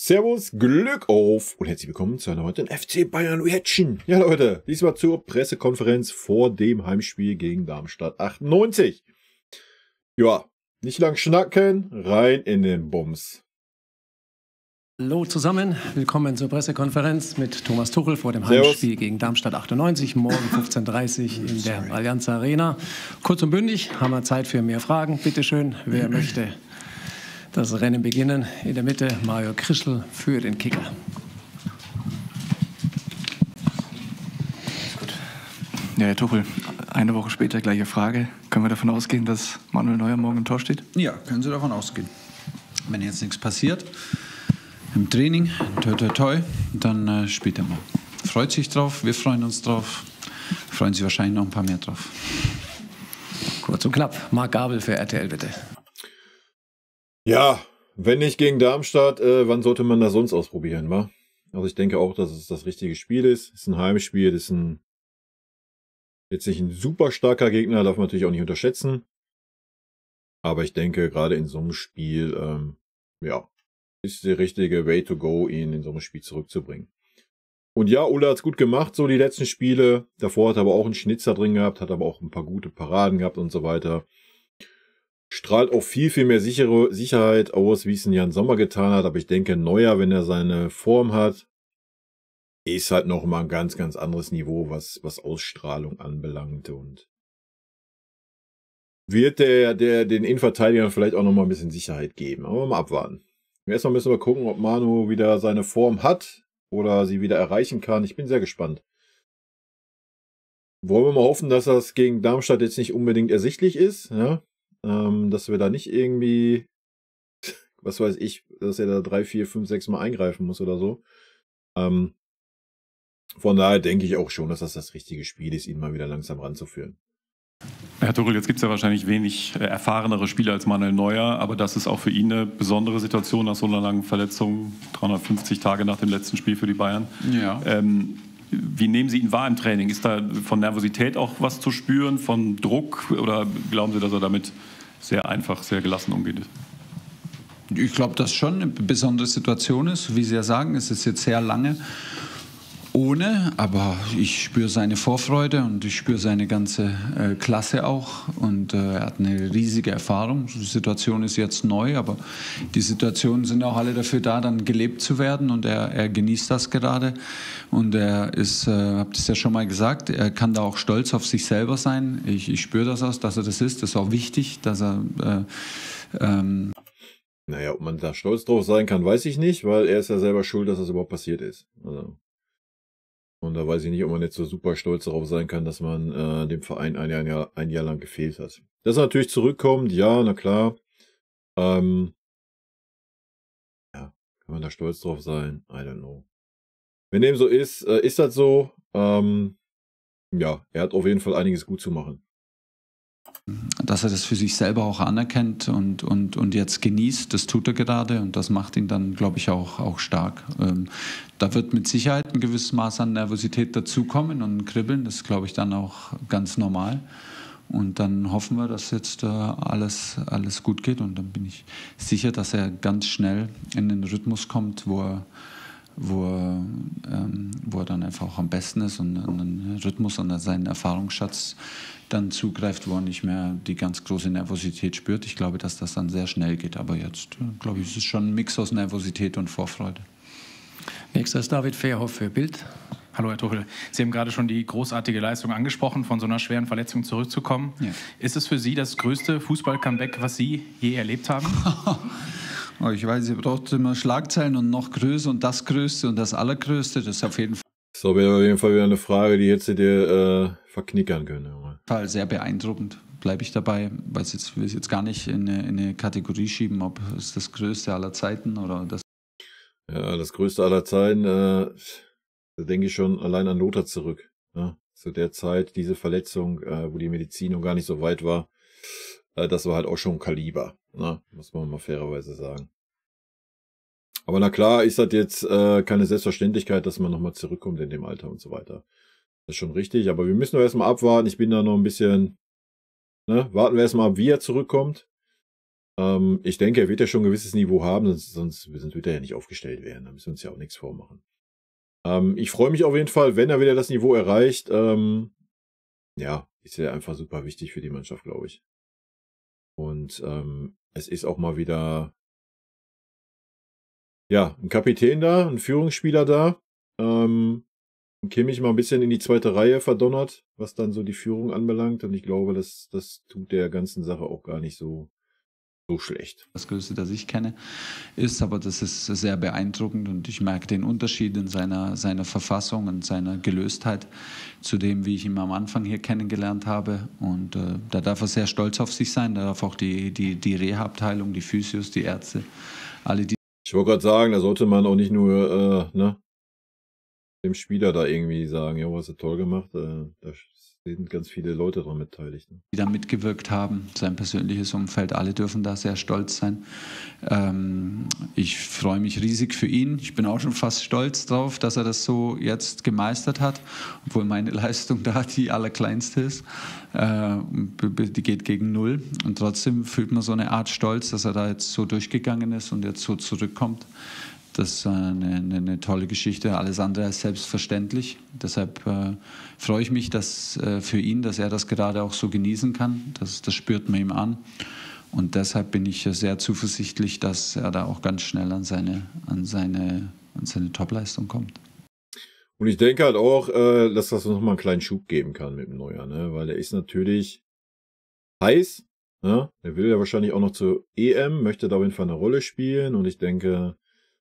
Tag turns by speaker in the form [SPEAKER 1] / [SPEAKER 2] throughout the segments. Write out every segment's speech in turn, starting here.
[SPEAKER 1] Servus, Glück auf und herzlich willkommen zu einer neuen FC Bayern Reaction. Ja Leute, diesmal zur Pressekonferenz vor dem Heimspiel gegen Darmstadt 98. Ja, nicht lang schnacken, rein in den Bums.
[SPEAKER 2] Hallo zusammen, willkommen zur Pressekonferenz mit Thomas Tuchel vor dem Heimspiel gegen Darmstadt 98, morgen 15:30 Uhr in der Allianz Arena. Kurz und bündig, haben wir Zeit für mehr Fragen. Bitte schön, wer möchte das Rennen beginnen? In der Mitte Mario Krischl für den Kicker.
[SPEAKER 3] Ja, Herr Tuchel, eine Woche später gleiche Frage. Können wir davon ausgehen, dass Manuel Neuer morgen im Tor steht?
[SPEAKER 4] Ja, können Sie davon ausgehen. Wenn jetzt nichts passiert, im Training, toi toi toi, dann spielt er mal. Freut sich drauf, wir freuen uns drauf, freuen sich wahrscheinlich noch ein paar mehr drauf.
[SPEAKER 2] Kurz und knapp, Marc Gabel für RTL bitte.
[SPEAKER 1] Ja, wenn nicht gegen Darmstadt, wann sollte man das sonst ausprobieren, wa? Also ich denke auch, dass es das richtige Spiel ist. Es ist ein Heimspiel, das ist jetzt nicht ein super starker Gegner, darf man natürlich auch nicht unterschätzen. Aber ich denke, gerade in so einem Spiel, ja, ist der richtige Way to go, ihn in so einem Spiel zurückzubringen. Und ja, Ulla hat's gut gemacht, so die letzten Spiele. Davor hat er aber auch einen Schnitzer drin gehabt, hat aber auch ein paar gute Paraden gehabt und so weiter. Strahlt auch viel mehr Sicherheit aus, wie es ein Jan Sommer getan hat. Aber ich denke, Neuer, wenn er seine Form hat, ist halt noch mal ein ganz anderes Niveau, was Ausstrahlung anbelangt. Und wird den Innenverteidigern vielleicht auch noch mal ein bisschen Sicherheit geben. Aber mal abwarten. Erstmal müssen wir gucken, ob Manu wieder seine Form hat oder sie wieder erreichen kann. Ich bin sehr gespannt. Wollen wir mal hoffen, dass das gegen Darmstadt jetzt nicht unbedingt ersichtlich ist, ja? Dass wir da nicht irgendwie, was weiß ich, dass er da 3, 4, 5, 6 Mal eingreifen muss oder so. Von daher denke ich auch schon, dass das richtige Spiel ist, ihn mal wieder langsam ranzuführen.
[SPEAKER 5] Herr Tuchel, jetzt gibt es ja wahrscheinlich wenig erfahrenere Spieler als Manuel Neuer, aber das ist auch für ihn eine besondere Situation nach so einer langen Verletzung, 350 Tage nach dem letzten Spiel für die Bayern.
[SPEAKER 4] Ja.
[SPEAKER 5] Wie nehmen Sie ihn wahr im Training? Ist da von Nervosität auch was zu spüren, von Druck, oder glauben Sie, dass er damit sehr einfach, sehr gelassen umgeht?
[SPEAKER 4] Ich glaube, dass schon eine besondere Situation ist. Wie Sie ja sagen, es ist jetzt sehr lange ohne, aber ich spüre seine Vorfreude und ich spüre seine ganze Klasse auch, und er hat eine riesige Erfahrung. Die Situation ist jetzt neu, aber die Situationen sind auch alle dafür da, dann gelebt zu werden, und er genießt das gerade, und er ist, habe das ja schon mal gesagt, er kann da auch stolz auf sich selber sein. Ich spüre das aus, dass er das ist. Das ist auch wichtig, dass er
[SPEAKER 1] naja, ob man da stolz drauf sein kann, weiß ich nicht, weil er ist ja selber schuld, dass das überhaupt passiert ist. Also. Und da weiß ich nicht, ob man jetzt so super stolz darauf sein kann, dass man dem Verein ein Jahr lang gefehlt hat. Dass er natürlich zurückkommt, ja, na klar. Ja, kann man da stolz drauf sein? I don't know. Wenn dem so ist, ist das so. Ja, er hat auf jeden Fall einiges gut zu machen.
[SPEAKER 4] Dass er das für sich selber auch anerkennt und jetzt genießt, das tut er gerade, und das macht ihn dann, glaube ich, auch stark. Da wird mit Sicherheit ein gewisses Maß an Nervosität dazukommen und ein Kribbeln, das ist, glaube ich, dann auch ganz normal. Und dann hoffen wir, dass jetzt alles gut geht, und dann bin ich sicher, dass er ganz schnell in den Rhythmus kommt, wo er dann einfach auch am besten ist und einen Rhythmus und seinen Erfahrungsschatz dann zugreift, wo er nicht mehr die ganz große Nervosität spürt. Ich glaube, dass das dann sehr schnell geht. Aber jetzt, glaube ich, ist es schon ein Mix aus Nervosität und Vorfreude.
[SPEAKER 2] Nächster ist David Fehrhoff für Bild.
[SPEAKER 6] Hallo Herr Tuchel, Sie haben gerade schon die großartige Leistung angesprochen, von so einer schweren Verletzung zurückzukommen. Ja. Ist es für Sie das größte Fußball-Comeback, was Sie je erlebt haben?
[SPEAKER 4] Oh, ich weiß, ihr braucht immer Schlagzeilen und noch größer und das Größte und das Allergrößte. Das ist auf jeden
[SPEAKER 1] Fall wieder eine Frage, die hätte dir verknickern können.
[SPEAKER 4] Fall sehr beeindruckend, bleibe ich dabei. Will es jetzt gar nicht in eine Kategorie schieben, ob es das Größte aller Zeiten oder das.
[SPEAKER 1] Ja, das Größte aller Zeiten, da denke ich schon allein an Lothar zurück. Ja? Zu der Zeit, diese Verletzung, wo die Medizin noch gar nicht so weit war, das war halt auch schon ein Kaliber, ne? Muss man mal fairerweise sagen. Aber na klar, ist das jetzt keine Selbstverständlichkeit, dass man nochmal zurückkommt in dem Alter und so weiter. Das ist schon richtig, aber wir müssen doch erstmal abwarten. Ich bin da noch ein bisschen, ne? Warten wir erstmal ab, wie er zurückkommt. Ich denke, er wird ja schon ein gewisses Niveau haben, sonst wird er ja nicht aufgestellt werden. Da müssen wir uns ja auch nichts vormachen. Ich freue mich auf jeden Fall, wenn er wieder das Niveau erreicht. Ja, ist ja einfach super wichtig für die Mannschaft, glaube ich. Und es ist auch mal wieder ein Kapitän da, ein Führungsspieler da. Kimmich mal ein bisschen in die zweite Reihe verdonnert, was dann so die Führung anbelangt. Und ich glaube, das tut der ganzen Sache auch gar nicht so schlecht.
[SPEAKER 4] Das Größte, das ich kenne, ist, aber das ist sehr beeindruckend und ich merke den Unterschied in seiner Verfassung und seiner Gelöstheit zu dem, wie ich ihn am Anfang hier kennengelernt habe. Und da darf er sehr stolz auf sich sein. Da darf auch die Reha-Abteilung, die Physios, die Ärzte, alle die.
[SPEAKER 1] Ich wollte gerade sagen, da sollte man auch nicht nur dem Spieler da irgendwie sagen, ja, hast du toll gemacht. Da sind ganz viele Leute daran beteiligt. Ne?
[SPEAKER 4] Die da mitgewirkt haben, sein persönliches Umfeld, alle dürfen da sehr stolz sein. Ich freue mich riesig für ihn. Ich bin auch schon fast stolz drauf, dass er das so jetzt gemeistert hat, obwohl meine Leistung da die allerkleinste ist. Die geht gegen 0 und trotzdem fühlt man so eine Art Stolz, dass er da jetzt so durchgegangen ist und jetzt so zurückkommt. Das ist eine tolle Geschichte, alles andere als selbstverständlich. Deshalb freue ich mich für ihn, dass er das gerade auch so genießen kann. Das spürt man ihm an. Und deshalb bin ich sehr zuversichtlich, dass er da auch ganz schnell an seine Topleistung kommt.
[SPEAKER 1] Und ich denke halt auch, dass das nochmal einen kleinen Schub geben kann mit dem Neuer, ne? Weil er ist natürlich heiß. Ne? Er will ja wahrscheinlich auch noch zur EM, möchte da auf jeden Fall eine Rolle spielen. Und ich denke,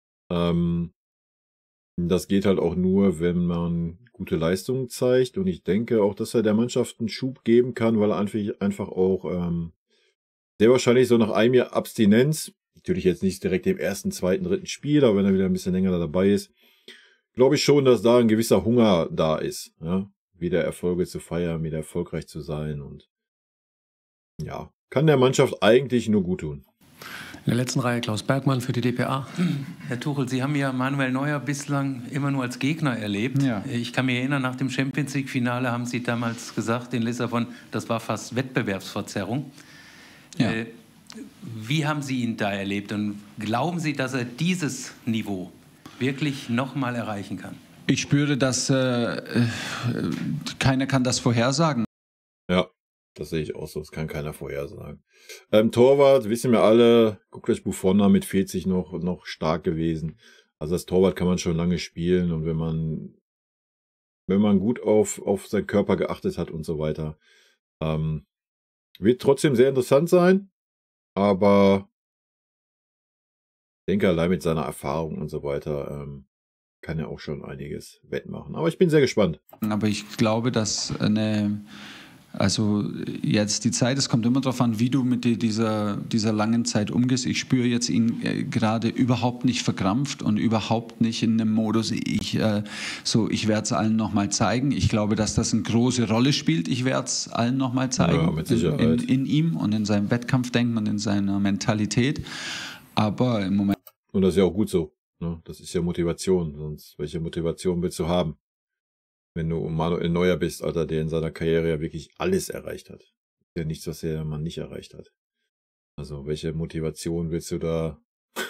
[SPEAKER 1] das geht halt auch nur, wenn man gute Leistungen zeigt. Und ich denke auch, dass er der Mannschaft einen Schub geben kann, weil er einfach auch sehr wahrscheinlich so nach einem Jahr Abstinenz, natürlich jetzt nicht direkt im ersten, zweiten, dritten Spiel, aber wenn er wieder ein bisschen länger dabei ist, glaube ich schon, dass da ein gewisser Hunger da ist. Ja? Wieder Erfolge zu feiern, wieder erfolgreich zu sein. Und ja, kann der Mannschaft eigentlich nur gut tun.
[SPEAKER 2] In der letzten Reihe Klaus Bergmann für die dpa.
[SPEAKER 7] Herr Tuchel, Sie haben ja Manuel Neuer bislang immer nur als Gegner erlebt. Ja. Ich kann mich erinnern, nach dem Champions-League-Finale haben Sie damals gesagt in Lissabon, das war fast Wettbewerbsverzerrung. Ja. Wie haben Sie ihn da erlebt und glauben Sie, dass er dieses Niveau wirklich nochmal erreichen kann?
[SPEAKER 4] Ich spüre, dass keiner kann das vorhersagen.
[SPEAKER 1] Ja. Das sehe ich auch so, das kann keiner vorhersagen. Torwart, wissen wir alle, guckt euch Buffon an, mit 40 noch stark gewesen. Also das Torwart kann man schon lange spielen und wenn man gut auf seinen Körper geachtet hat und so weiter, wird trotzdem sehr interessant sein, aber ich denke, allein mit seiner Erfahrung und so weiter kann er auch schon einiges wettmachen. Aber ich bin sehr gespannt.
[SPEAKER 4] Aber ich glaube, dass also jetzt die Zeit, es kommt immer darauf an, wie du mit dieser langen Zeit umgehst. Ich spüre jetzt ihn gerade überhaupt nicht verkrampft und überhaupt nicht in einem Modus, ich werde es allen nochmal zeigen. Ich glaube, dass das eine große Rolle spielt. Ich werde es allen nochmal zeigen.
[SPEAKER 1] Ja, mit Sicherheit.
[SPEAKER 4] In ihm und in seinem Wettkampfdenken und in seiner Mentalität. Aber im Moment...
[SPEAKER 1] Und das ist ja auch gut so. Ne? Das ist ja Motivation. Sonst welche Motivation willst du haben? Wenn du Manuel Neuer bist, Alter, der in seiner Karriere ja wirklich alles erreicht hat. Ist ja nichts, was der Mann nicht erreicht hat. Also, welche Motivation willst du da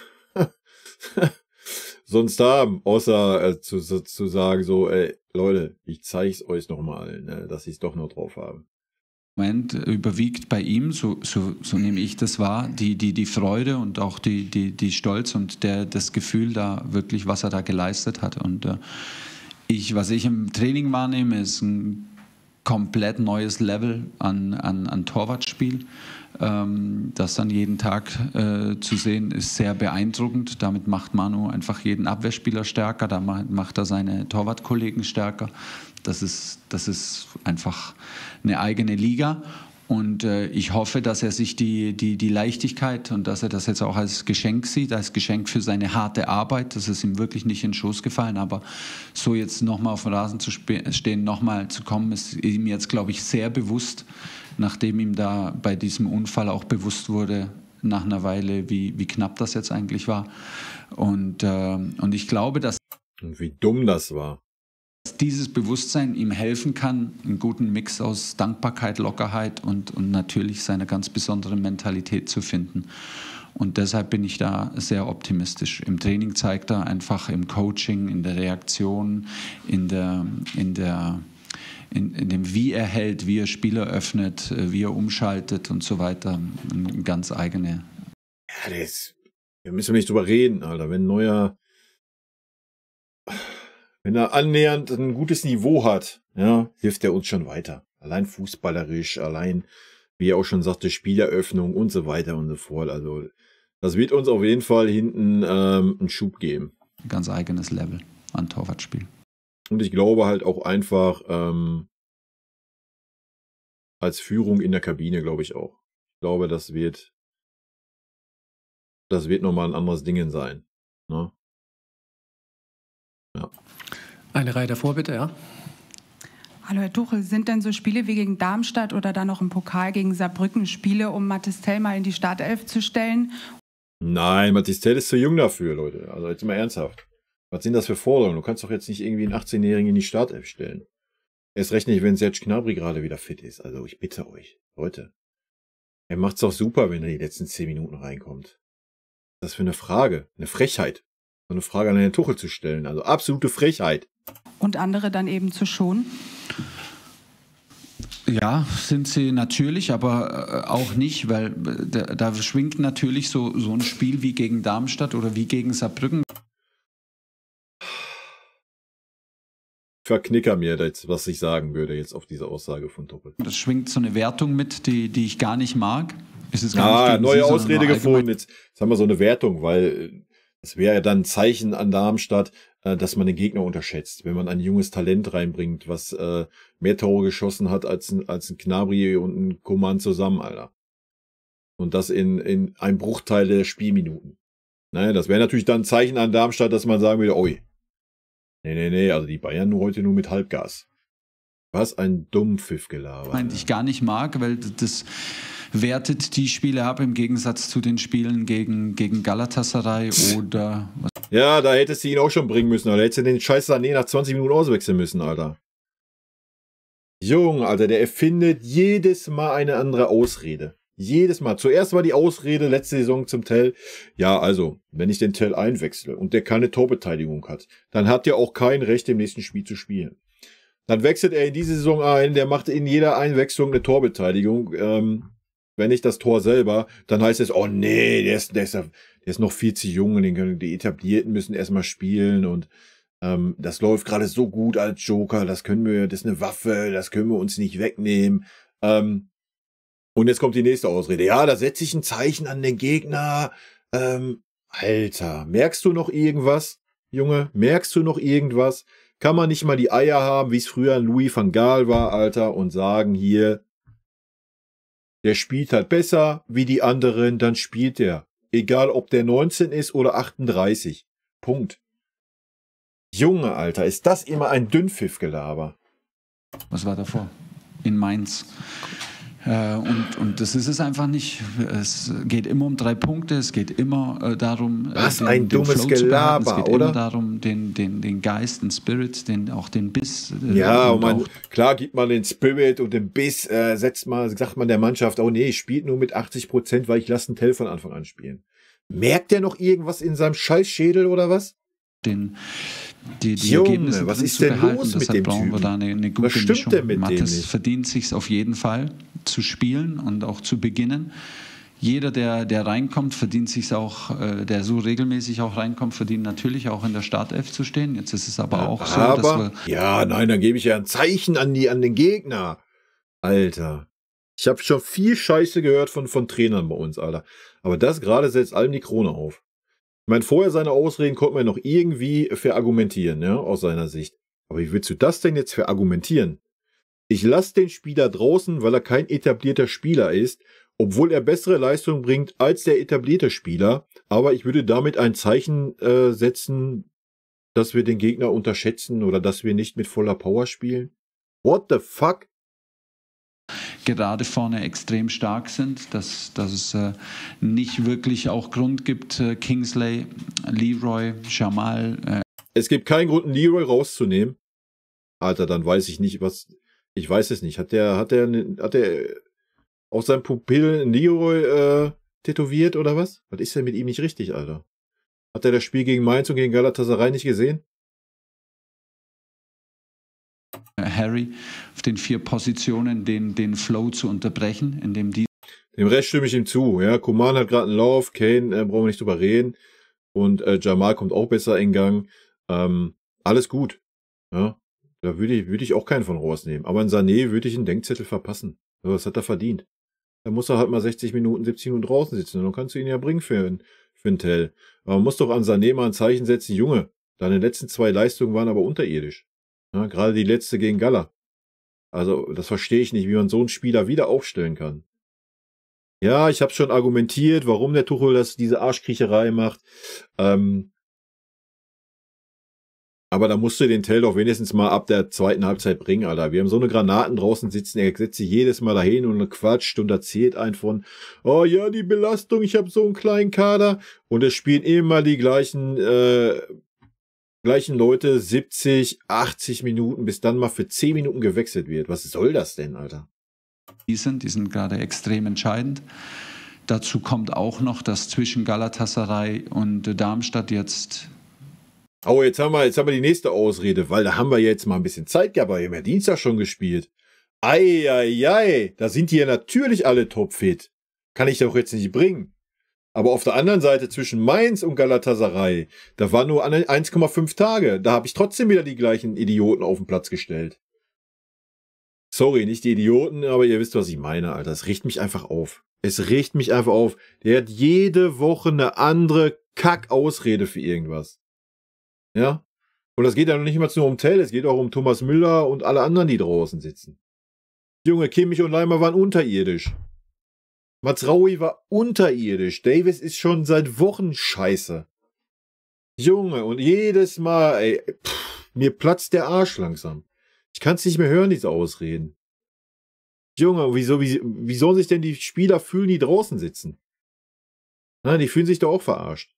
[SPEAKER 1] sonst haben, außer zu sagen so, ey, Leute, ich zeig's euch nochmal, ne, dass ich es doch noch drauf habe.
[SPEAKER 4] Moment überwiegt bei ihm, so nehme ich das wahr, die Freude und auch die Stolz und das Gefühl da wirklich, was er da geleistet hat. Und was ich im Training wahrnehme, ist ein komplett neues Level an Torwartspiel. Das dann jeden Tag zu sehen, ist sehr beeindruckend. Damit macht Manu einfach jeden Abwehrspieler stärker, da macht er seine Torwartkollegen stärker. Das ist einfach eine eigene Liga. Und ich hoffe, dass er sich die Leichtigkeit und dass er das jetzt auch als Geschenk sieht, als Geschenk für seine harte Arbeit. Das ist ihm wirklich nicht in den Schoß gefallen. Aber so jetzt nochmal auf dem Rasen zu stehen, nochmal zu kommen, ist ihm jetzt, glaube ich, sehr bewusst, nachdem ihm da bei diesem Unfall auch bewusst wurde, nach einer Weile, wie knapp das jetzt eigentlich war. Und ich glaube, dass...
[SPEAKER 1] Und wie dumm das war.
[SPEAKER 4] dieses Bewusstsein ihm helfen kann, einen guten Mix aus Dankbarkeit, Lockerheit und natürlich seine ganz besondere Mentalität zu finden. Und deshalb bin ich da sehr optimistisch. Im Training zeigt er einfach, im Coaching, in der Reaktion, in dem, wie er hält, wie er Spieler öffnet, wie er umschaltet und so weiter, eine ganz eigene.
[SPEAKER 1] Ja, wir müssen nicht drüber reden, Alter. Wenn er annähernd ein gutes Niveau hat, ja, hilft er uns schon weiter. Allein fußballerisch, allein, wie er auch schon sagte, Spieleröffnung und so weiter und so fort. Also das wird uns auf jeden Fall hinten einen Schub geben.
[SPEAKER 4] Ein ganz eigenes Level an Torwartspiel.
[SPEAKER 1] Und ich glaube halt auch einfach als Führung in der Kabine, glaube ich auch. Ich glaube, das wird nochmal ein anderes Ding sein. Ne? Ja.
[SPEAKER 2] Eine Reihe davor, bitte, ja.
[SPEAKER 8] Hallo Herr Tuchel, sind denn so Spiele wie gegen Darmstadt oder dann noch im Pokal gegen Saarbrücken Spiele, um Mathis Tell mal in die Startelf zu stellen?
[SPEAKER 1] Nein, Mathis Tell ist zu jung dafür, Leute. Also jetzt mal ernsthaft. Was sind das für Forderungen? Du kannst doch jetzt nicht irgendwie einen 18-Jährigen in die Startelf stellen. Erst recht nicht, wenn Serge Gnabry gerade wieder fit ist. Also ich bitte euch, Leute. Er macht's doch super, wenn er die letzten 10 Minuten reinkommt. Was ist das für eine Frage? Eine Frechheit. So eine Frage an Herrn Tuchel zu stellen. Also absolute Frechheit.
[SPEAKER 8] Und andere dann eben zu schonen?
[SPEAKER 4] Ja, sind sie natürlich, aber auch nicht, weil da schwingt natürlich so ein Spiel wie gegen Darmstadt oder wie gegen Saarbrücken.
[SPEAKER 1] Verknicker mir jetzt, was ich sagen würde jetzt auf diese Aussage von Tuchel.
[SPEAKER 4] Das schwingt so eine Wertung mit, die ich gar nicht mag. Es ist gar nicht
[SPEAKER 1] neue Ausrede gefunden. Jetzt haben wir so eine Wertung, weil es wäre ja dann ein Zeichen an Darmstadt, dass man den Gegner unterschätzt. Wenn man ein junges Talent reinbringt, was mehr Tore geschossen hat als ein Gnabry und ein Coman zusammen, Alter. Und das in einem Bruchteil der Spielminuten. Naja, das wäre natürlich dann ein Zeichen an Darmstadt, dass man sagen würde, oi. Nee, also die Bayern heute nur mit Halbgas. Was ein Dummpfiffgelaber.
[SPEAKER 4] Nein, ich gar nicht mag, weil das wertet die Spiele ab im Gegensatz zu den Spielen gegen Galatasaray oder was.
[SPEAKER 1] Ja, da hättest du ihn auch schon bringen müssen, Alter. Hättest du den scheiß Sané nach 20 Minuten auswechseln müssen, Alter. Junge, Alter, der erfindet jedes Mal eine andere Ausrede. Jedes Mal. Zuerst war die Ausrede letzte Saison zum Tell, ja, also, wenn ich den Tell einwechsle und der keine Torbeteiligung hat, dann hat der auch kein Recht, im nächsten Spiel zu spielen. Dann wechselt er in diese Saison ein, der macht in jeder Einwechslung eine Torbeteiligung. Wenn nicht das Tor selber, dann heißt es, oh nee, der ist noch viel zu jung und die Etablierten müssen erstmal spielen und das läuft gerade so gut als Joker, das ist eine Waffe, das können wir uns nicht wegnehmen. Und jetzt kommt die nächste Ausrede. Ja, da setze ich ein Zeichen an den Gegner. Alter, merkst du noch irgendwas, Junge? Merkst du noch irgendwas? Kann man nicht mal die Eier haben, wie es früher ein Louis van Gaal war, Alter, und sagen hier, der spielt halt besser wie die anderen, dann spielt er. Egal, ob der 19 ist oder 38. Punkt. Junge, Alter, ist das immer ein Dünnpfiffgelaber.
[SPEAKER 4] Was war davor? In Mainz. Und das ist es einfach nicht. Es geht immer um 3 Punkte, es geht immer darum,
[SPEAKER 1] was ein dummes Gelaber,
[SPEAKER 4] es geht
[SPEAKER 1] oder?
[SPEAKER 4] Immer darum, den Geist, den Spirit, auch den Biss.
[SPEAKER 1] Ja, klar gibt man den Spirit und den Biss, sagt man der Mannschaft, oh nee, ich spiele nur mit 80%, weil ich lasse einen Tell von Anfang an spielen. Merkt der noch irgendwas in seinem Scheißschädel oder was?
[SPEAKER 4] Die
[SPEAKER 1] Junge,
[SPEAKER 4] Ergebnisse
[SPEAKER 1] was ist denn los mit dem
[SPEAKER 4] brauchen
[SPEAKER 1] Typen?
[SPEAKER 4] wir da eine gute
[SPEAKER 1] was stimmt
[SPEAKER 4] Mischung.
[SPEAKER 1] denn mit
[SPEAKER 4] Mathis
[SPEAKER 1] dem nicht?
[SPEAKER 4] verdient sich auf jeden Fall zu spielen und auch zu beginnen. Jeder, der reinkommt, verdient sich auch, der so regelmäßig auch reinkommt, verdient natürlich auch in der Startelf zu stehen. Jetzt ist es aber auch so, dass wir...
[SPEAKER 1] dann gebe ich ja ein Zeichen an den Gegner. Alter. Ich habe schon viel Scheiße gehört von Trainern bei uns, Alter. Aber das gerade setzt allem die Krone auf. Ich meine, vorher seine Ausreden konnte man noch irgendwie verargumentieren, ja, aus seiner Sicht. Aber wie willst du das denn jetzt verargumentieren? Ich lasse den Spieler draußen, weil er kein etablierter Spieler ist, obwohl er bessere Leistung bringt als der etablierte Spieler. Aber ich würde damit ein Zeichen setzen, dass wir den Gegner unterschätzen oder dass wir nicht mit voller Power spielen. What the fuck?
[SPEAKER 4] Gerade vorne extrem stark sind, dass es nicht wirklich auch Grund gibt, Kingsley, Leroy, Jamal.
[SPEAKER 1] Es gibt keinen Grund, einen Leroy rauszunehmen. Alter, dann weiß ich nicht, was, ich weiß es nicht. Hat der auf seinem Pupil Leroy tätowiert oder was? Was ist denn mit ihm nicht richtig, Alter? Hat er das Spiel gegen Mainz und gegen Galatasaray nicht gesehen?
[SPEAKER 4] Harry auf den 4 Positionen den Flow zu unterbrechen, indem die.
[SPEAKER 1] Dem Rest stimme ich ihm zu. Ja, Coman hat gerade einen Lauf, Kane brauchen wir nicht drüber reden und Jamal kommt auch besser in Gang. Alles gut. Ja, da würde ich auch keinen von rausnehmen. Aber in Sané würde ich einen Denkzettel verpassen. Das hat er verdient. Da muss er halt mal 60 Minuten, 70 Minuten draußen sitzen und dann kannst du ihn ja bringen für einen Tell. Aber man muss doch an Sané mal ein Zeichen setzen, Junge, deine letzten 2 Leistungen waren aber unterirdisch. Ja, gerade die letzte gegen Gala. Also, das verstehe ich nicht, wie man so einen Spieler wieder aufstellen kann. Ja, ich habe schon argumentiert, warum der Tuchel diese Arschkriecherei macht. Aber da musst du den Tell doch wenigstens mal ab der zweiten Halbzeit bringen, Alter. Wir haben so eine Granaten draußen sitzen, er setzt sich jedes Mal dahin und quatscht und erzählt einen von, oh ja, die Belastung, ich habe so einen kleinen Kader. Und es spielen immer die gleichen Leute 70, 80 Minuten, bis dann mal für 10 Minuten gewechselt wird. Was soll das denn, Alter?
[SPEAKER 4] Die sind gerade extrem entscheidend. Dazu kommt auch noch, dass zwischen Galatasaray und Darmstadt jetzt...
[SPEAKER 1] Oh, jetzt haben wir die nächste Ausrede, weil da haben wir jetzt mal ein bisschen Zeit gehabt, aber wir haben ja Dienstag schon gespielt. Ei, da sind die ja natürlich alle topfit. Kann ich doch jetzt nicht bringen. Aber auf der anderen Seite zwischen Mainz und Galatasaray, da war nur 1,5 Tage. Da habe ich trotzdem wieder die gleichen Idioten auf den Platz gestellt. Sorry, nicht die Idioten, aber ihr wisst, was ich meine, Alter. Es regt mich einfach auf. Es regt mich einfach auf. Der hat jede Woche eine andere Kack-Ausrede für irgendwas. Ja? Und das geht ja noch nicht mal nur um Tell, es geht auch um Thomas Müller und alle anderen, die draußen sitzen. Junge, Kimmich und Leimer waren unterirdisch. Mazraoui war unterirdisch. Davis ist schon seit Wochen scheiße. Junge, und jedes Mal, ey, mir platzt der Arsch langsam. Ich kann es nicht mehr hören, diese Ausreden. Junge, wie sollen sich denn die Spieler fühlen, die draußen sitzen? Na, die fühlen sich doch auch verarscht.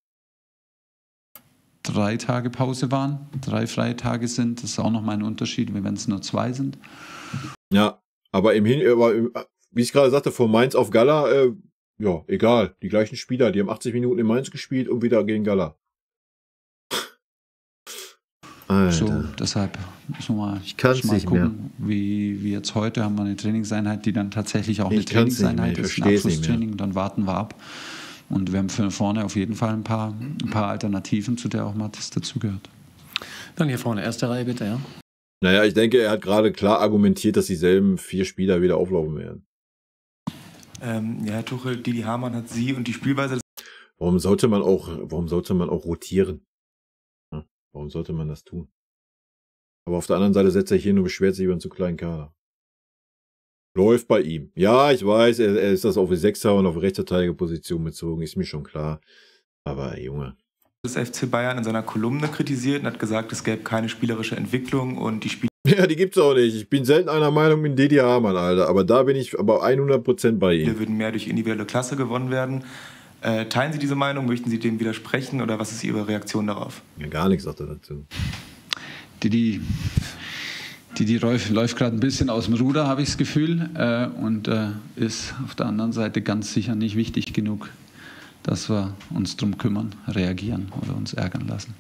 [SPEAKER 4] 3 Tage Pause waren, 3 Freitage sind, das ist auch nochmal ein Unterschied, wenn es nur 2 sind.
[SPEAKER 1] Ja, aber wie ich gerade sagte, von Mainz auf Gala, ja, egal. Die gleichen Spieler, die haben 80 Minuten in Mainz gespielt und wieder gegen Gala. Alter.
[SPEAKER 4] So, deshalb müssen wir
[SPEAKER 1] mal
[SPEAKER 4] gucken, wie jetzt heute haben wir eine Trainingseinheit, die dann tatsächlich auch eine Trainingseinheit ist, ein Abschlusstraining, dann warten wir ab. Und wir haben für vorne auf jeden Fall ein paar Alternativen, zu der auch Mathis dazugehört.
[SPEAKER 2] Dann hier vorne, erste Reihe bitte, ja.
[SPEAKER 1] Naja, ich denke, er hat gerade klar argumentiert, dass dieselben 4 Spieler wieder auflaufen werden.
[SPEAKER 9] Ja, Herr Tuchel, Didi Hamann hat Sie und die Spielweise...
[SPEAKER 1] Warum sollte man auch rotieren? Ja, warum sollte man das tun? Aber auf der anderen Seite setzt er hier nur beschwert sich über einen zu kleinen Kader. Läuft bei ihm. Ja, ich weiß, er ist das auf die 6er und auf rechtsverteidige Position bezogen, ist mir schon klar. Aber Junge.
[SPEAKER 9] Das FC Bayern in seiner Kolumne kritisiert und hat gesagt, es gäbe keine spielerische Entwicklung und die Spieler...
[SPEAKER 1] Ja, die gibt's auch nicht. Ich bin selten einer Meinung mit Didi Hamann, Alter. Aber da bin ich aber 100% bei ihm.
[SPEAKER 9] Wir würden mehr durch individuelle Klasse gewonnen werden. Teilen Sie diese Meinung? Möchten Sie dem widersprechen? Oder was ist Ihre Reaktion darauf?
[SPEAKER 1] Ja, gar nichts sagt er dazu.
[SPEAKER 4] Didi läuft gerade ein bisschen aus dem Ruder, habe ich das Gefühl. Und ist auf der anderen Seite ganz sicher nicht wichtig genug, dass wir uns drum kümmern, reagieren oder uns ärgern lassen.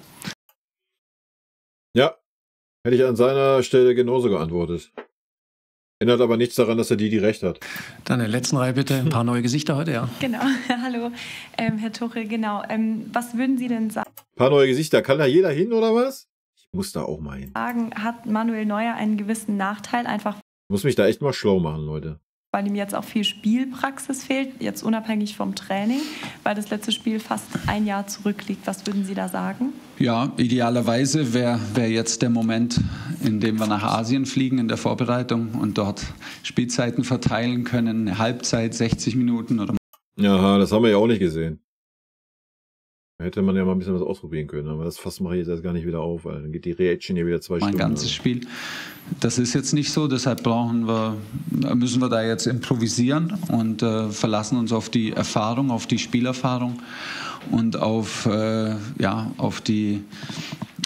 [SPEAKER 1] Ja, hätte ich an seiner Stelle genauso geantwortet. Ändert aber nichts daran, dass er die recht hat.
[SPEAKER 2] Dann in der letzten Reihe bitte, ein paar neue Gesichter heute, ja.
[SPEAKER 10] Genau, hallo, Herr Tuchel, genau. Was würden Sie denn sagen?
[SPEAKER 1] Ein paar neue Gesichter, kann da jeder hin oder was? Ich muss da auch mal hin.
[SPEAKER 10] Hat Manuel Neuer einen gewissen Nachteil, einfach...
[SPEAKER 1] Ich muss mich da echt mal schlau machen, Leute.
[SPEAKER 10] Weil ihm jetzt auch viel Spielpraxis fehlt, jetzt unabhängig vom Training, weil das letzte Spiel fast ein Jahr zurückliegt. Was würden Sie da sagen?
[SPEAKER 4] Ja, idealerweise wäre jetzt der Moment, in dem wir nach Asien fliegen in der Vorbereitung und dort Spielzeiten verteilen können, eine Halbzeit, 60 Minuten oder...
[SPEAKER 1] Aha, das haben wir ja auch nicht gesehen. Da hätte man ja mal ein bisschen was ausprobieren können, aber das Fass mache ich jetzt gar nicht wieder auf, weil dann geht die Reaction hier wieder 2 Stunden.
[SPEAKER 4] Ein ganzes Spiel. Das ist jetzt nicht so, deshalb müssen wir da jetzt improvisieren und verlassen uns auf die Erfahrung, auf die Spielerfahrung und auf die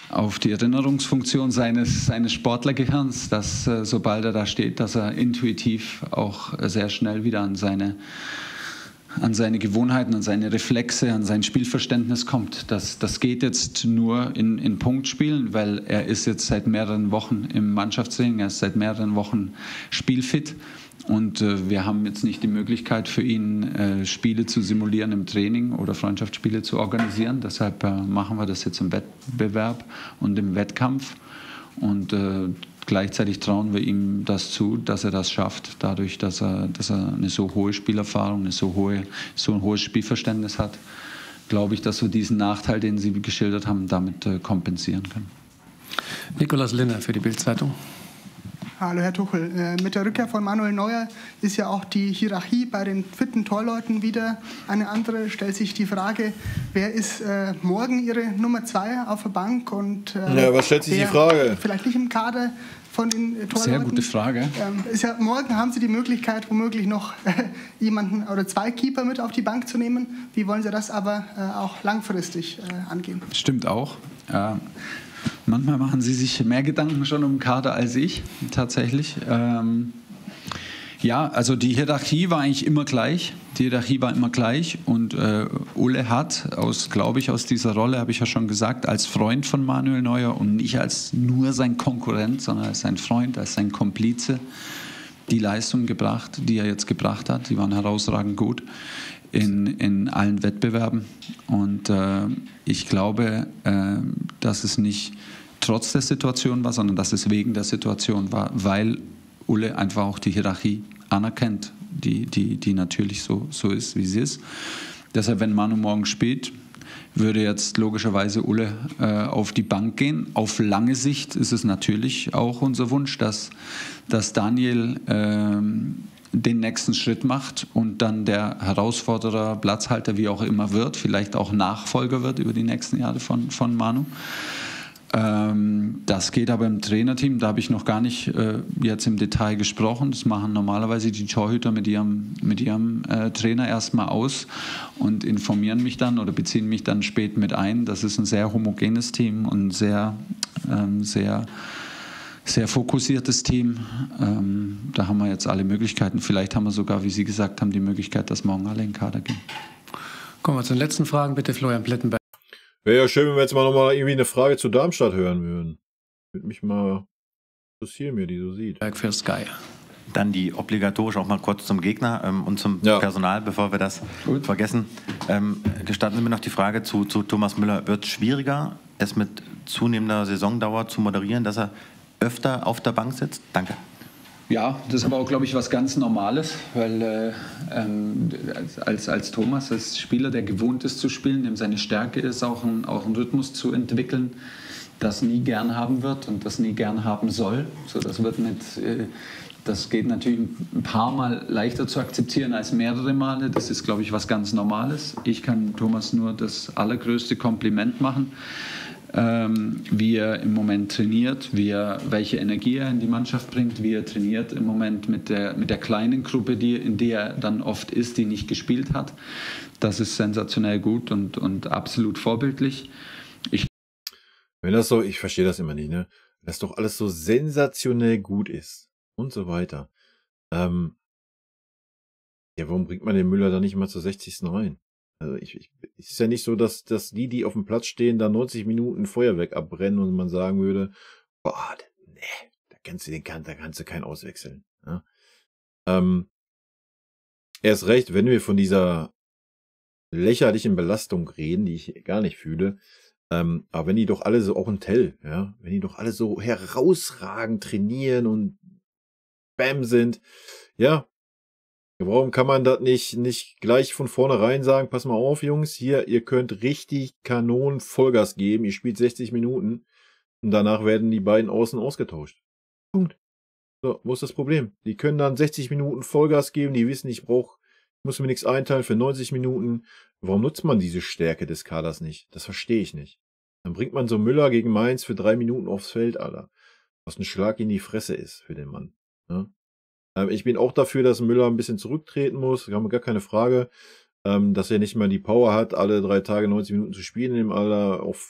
[SPEAKER 4] auf die Erinnerungsfunktion seines Sportlergehirns, dass sobald er da steht, dass er intuitiv auch sehr schnell wieder an seine Gewohnheiten, an seine Reflexe, an sein Spielverständnis kommt. Das geht jetzt nur in Punktspielen, weil er ist jetzt seit mehreren Wochen im Mannschaftstraining, er ist seit mehreren Wochen spielfit. Und wir haben jetzt nicht die Möglichkeit für ihn, Spiele zu simulieren im Training oder Freundschaftsspiele zu organisieren. Deshalb machen wir das jetzt im Wettbewerb und im Wettkampf. Und gleichzeitig trauen wir ihm das zu, dass er das schafft, dadurch, dass er eine so hohe Spielerfahrung, so ein hohes Spielverständnis hat. Glaube ich, dass wir diesen Nachteil, den Sie geschildert haben, damit kompensieren können.
[SPEAKER 2] Nikolaus Linner für die Bild-Zeitung.
[SPEAKER 11] Hallo Herr Tuchel. Mit der Rückkehr von Manuel Neuer ist ja auch die Hierarchie bei den fitten Torleuten wieder eine andere. Stellt sich die Frage, wer ist morgen Ihre Nummer 2 auf der Bank? Und,
[SPEAKER 1] was stellt sich die Frage?
[SPEAKER 11] Vielleicht nicht im Kader von den Torleuten.
[SPEAKER 4] Sehr gute Frage.
[SPEAKER 11] Morgen haben Sie die Möglichkeit, womöglich noch jemanden oder 2 Keeper mit auf die Bank zu nehmen. Wie wollen Sie das aber auch langfristig angehen?
[SPEAKER 4] Stimmt auch. Manchmal machen Sie sich mehr Gedanken schon um den Kader als ich, tatsächlich. Ja, also die Hierarchie war eigentlich immer gleich. Und Ulle hat, glaube ich, aus dieser Rolle, habe ich ja schon gesagt, als Freund von Manuel Neuer und nicht als nur sein Konkurrent, sondern als sein Freund, als sein Komplize, die Leistung gebracht, die er jetzt gebracht hat. Die waren herausragend gut in allen Wettbewerben. Und ich glaube, dass es nicht trotz der Situation war, sondern dass es wegen der Situation war, weil Ulle einfach auch die Hierarchie anerkennt, die natürlich so ist, wie sie ist. Deshalb, wenn Manu morgen spielt, würde jetzt logischerweise Ulle auf die Bank gehen. Auf lange Sicht ist es natürlich auch unser Wunsch, dass Daniel den nächsten Schritt macht und dann der Herausforderer, Platzhalter, wie auch immer wird, vielleicht auch Nachfolger wird über die nächsten Jahre von Manu. Das geht aber im Trainerteam, da habe ich noch gar nicht jetzt im Detail gesprochen. Das machen normalerweise die Torhüter mit ihrem Trainer erstmal aus und informieren mich dann oder beziehen mich dann spät mit ein. Das ist ein sehr homogenes Team und sehr fokussiertes Team. Da haben wir jetzt alle Möglichkeiten. Vielleicht haben wir sogar, wie Sie gesagt haben, die Möglichkeit, dass morgen alle in den Kader gehen.
[SPEAKER 2] Kommen wir zu den letzten Fragen. Bitte Florian Plettenberg.
[SPEAKER 1] Wäre ja schön, wenn wir jetzt mal nochmal irgendwie eine Frage zu Darmstadt hören würden. Würde mich mal interessieren, wie die so sieht.
[SPEAKER 2] Für Sky.
[SPEAKER 12] Dann die obligatorisch auch mal kurz zum Gegner und zum Personal, bevor wir das vergessen. Gestatten Sie mir noch die Frage zu Thomas Müller. Wird es schwieriger, es mit zunehmender Saisondauer zu moderieren, dass er öfter auf der Bank sitzt? Danke.
[SPEAKER 4] Ja, das ist aber auch, glaube ich, was ganz Normales, weil als Thomas, als Spieler, der gewohnt ist zu spielen, dem seine Stärke ist, auch einen Rhythmus zu entwickeln, das nie gern haben wird und das nie gern haben soll. So, das geht natürlich ein paar Mal leichter zu akzeptieren als mehrere Male. Das ist, glaube ich, was ganz Normales. Ich kann Thomas nur das allergrößte Kompliment machen, wie er im Moment trainiert, welche Energie er in die Mannschaft bringt, wie er trainiert im Moment mit der kleinen Gruppe, in der er dann oft ist, die nicht gespielt hat. Das ist sensationell gut und absolut vorbildlich. Ich
[SPEAKER 1] verstehe das immer nicht, ne? Dass doch alles so sensationell gut ist und so weiter. Warum bringt man den Müller da nicht mal zur 60. rein? Also ist ja nicht so, dass die auf dem Platz stehen, da 90 Minuten Feuerwerk abbrennen und man sagen würde, boah, nee, da kannst du keinen auswechseln. Ja? Erst recht, wenn wir von dieser lächerlichen Belastung reden, die ich gar nicht fühle, aber wenn die doch alle so, auch ein Tell, ja, wenn die doch alle so herausragend trainieren und Bam sind, ja, warum kann man das nicht gleich von vornherein sagen, pass mal auf, Jungs, hier, ihr könnt richtig Kanonen Vollgas geben, ihr spielt 60 Minuten und danach werden die beiden Außen ausgetauscht. Punkt. So, wo ist das Problem? Die können dann 60 Minuten Vollgas geben, die wissen, ich muss mir nichts einteilen für 90 Minuten. Warum nutzt man diese Stärke des Kaders nicht? Das verstehe ich nicht. Dann bringt man so Müller gegen Mainz für 3 Minuten aufs Feld, Alter. Was ein Schlag in die Fresse ist für den Mann. Ja? Ich bin auch dafür, dass Müller ein bisschen zurücktreten muss, da haben wir gar keine Frage, dass er nicht mal die Power hat, alle 3 Tage 90 Minuten zu spielen in dem Alter, auf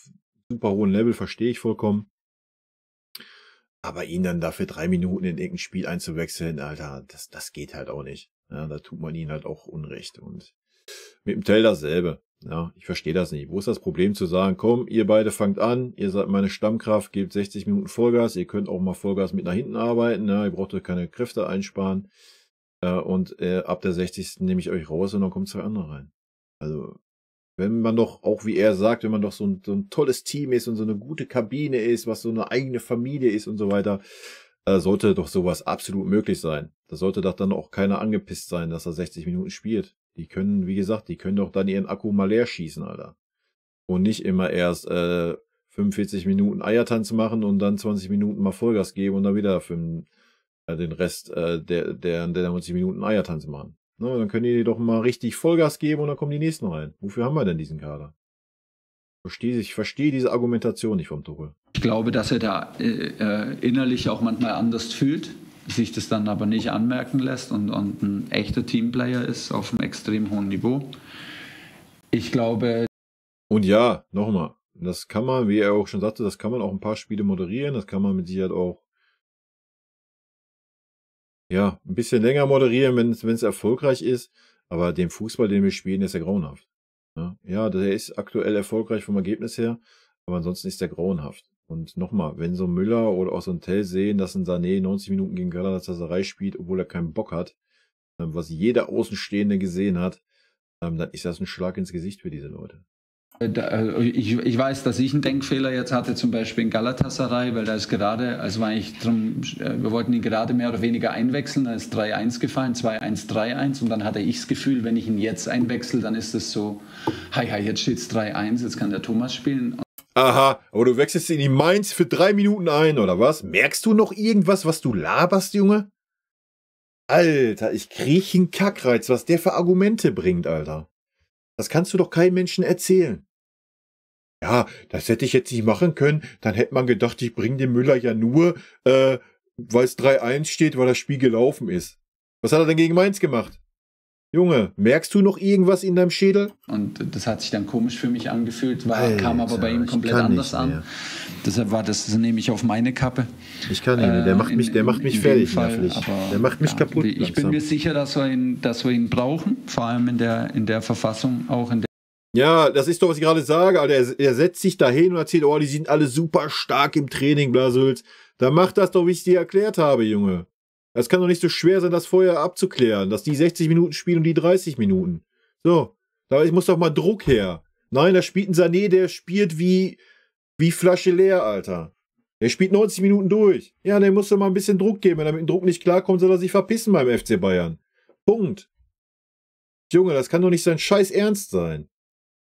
[SPEAKER 1] super hohen Level, verstehe ich vollkommen. Aber ihn dann dafür 3 Minuten in irgendein Spiel einzuwechseln, Alter, das geht halt auch nicht. Ja, da tut man ihn halt auch Unrecht. Und mit dem Tell dasselbe. Ja, ich verstehe das nicht. Wo ist das Problem zu sagen, komm, ihr beide fangt an, ihr seid meine Stammkraft, gebt 60 Minuten Vollgas, ihr könnt auch mal Vollgas mit nach hinten arbeiten, ja, ihr braucht euch keine Kräfte einsparen. Und ab der 60. nehme ich euch raus und dann kommen 2 andere rein. Also, wenn man doch, auch wie er sagt, wenn man doch so ein tolles Team ist und so eine gute Kabine ist, was so eine eigene Familie ist und so weiter, sollte doch sowas absolut möglich sein. Da sollte doch dann auch keiner angepisst sein, dass er 60 Minuten spielt. Die können, wie gesagt, die können doch dann ihren Akku mal leer schießen, Alter. Und nicht immer erst 45 Minuten Eiertanz machen und dann 20 Minuten mal Vollgas geben und dann wieder den Rest der 90 Minuten Eiertanz machen. Na, dann können die doch mal richtig Vollgas geben und dann kommen die nächsten rein. Wofür haben wir denn diesen Kader? Ich verstehe diese Argumentation nicht vom Tuchel.
[SPEAKER 4] Ich glaube, dass er da innerlich auch manchmal anders fühlt, sich das dann aber nicht anmerken lässt und ein echter Teamplayer ist auf einem extrem hohen Niveau. Ich glaube...
[SPEAKER 1] Und ja, nochmal, das kann man, wie er auch schon sagte, das kann man auch ein paar Spiele moderieren, das kann man mit Sicherheit auch ein bisschen länger moderieren, wenn es erfolgreich ist, aber den Fußball, den wir spielen, ist ja grauenhaft. Ja, der ist aktuell erfolgreich vom Ergebnis her, aber ansonsten ist der grauenhaft. Und nochmal, wenn so ein Müller oder auch so ein Tell sehen, dass ein Sané 90 Minuten gegen Galatasaray spielt, obwohl er keinen Bock hat, was jeder Außenstehende gesehen hat, dann ist das ein Schlag ins Gesicht für diese Leute.
[SPEAKER 4] Ich weiß, dass ich einen Denkfehler jetzt hatte, zum Beispiel in Galatasaray, weil da ist gerade, also war eigentlich drum, wir wollten ihn gerade mehr oder weniger einwechseln, da ist 3-1 gefallen, 2-1, 3-1 und dann hatte ich das Gefühl, wenn ich ihn jetzt einwechsel, dann ist es so, jetzt steht es 3-1, jetzt kann der Thomas spielen.
[SPEAKER 1] Aha, aber du wechselst ihn in Mainz für 3 Minuten ein, oder was? Merkst du noch irgendwas, was du laberst, Junge? Alter, ich krieg einen Kackreiz, was der für Argumente bringt, Alter. Das kannst du doch keinem Menschen erzählen. Ja, das hätte ich jetzt nicht machen können. Dann hätte man gedacht, ich bringe den Müller ja nur, weil es 3-1 steht, weil das Spiel gelaufen ist. Was hat er denn gegen Mainz gemacht? Junge, merkst du noch irgendwas in deinem Schädel?
[SPEAKER 4] Und das hat sich dann komisch für mich angefühlt, kam aber bei ihm komplett anders an. Deshalb war das, nehme ich auf meine Kappe.
[SPEAKER 1] Ich kann nicht mehr. Der macht mich fertig, nervlich. Der macht mich kaputt.
[SPEAKER 4] Ich bin mir sicher, dass wir ihn brauchen, vor allem in der Verfassung, auch in der.
[SPEAKER 1] Ja, das ist doch, was ich gerade sage, Alter. Er setzt sich da hin und erzählt, die sind alle super stark im Training, Blasels. Da macht das doch, wie ich es dir erklärt habe, Junge. Es kann doch nicht so schwer sein, das vorher abzuklären, dass die 60 Minuten spielen und die 30 Minuten. So, da muss doch mal Druck her. Nein, da spielt ein Sané, der spielt wie Flasche leer, Alter. Der spielt 90 Minuten durch. Ja, der muss doch mal ein bisschen Druck geben. Wenn er mit dem Druck nicht klarkommt, soll er sich verpissen beim FC Bayern. Punkt. Junge, das kann doch nicht sein scheiß Ernst sein.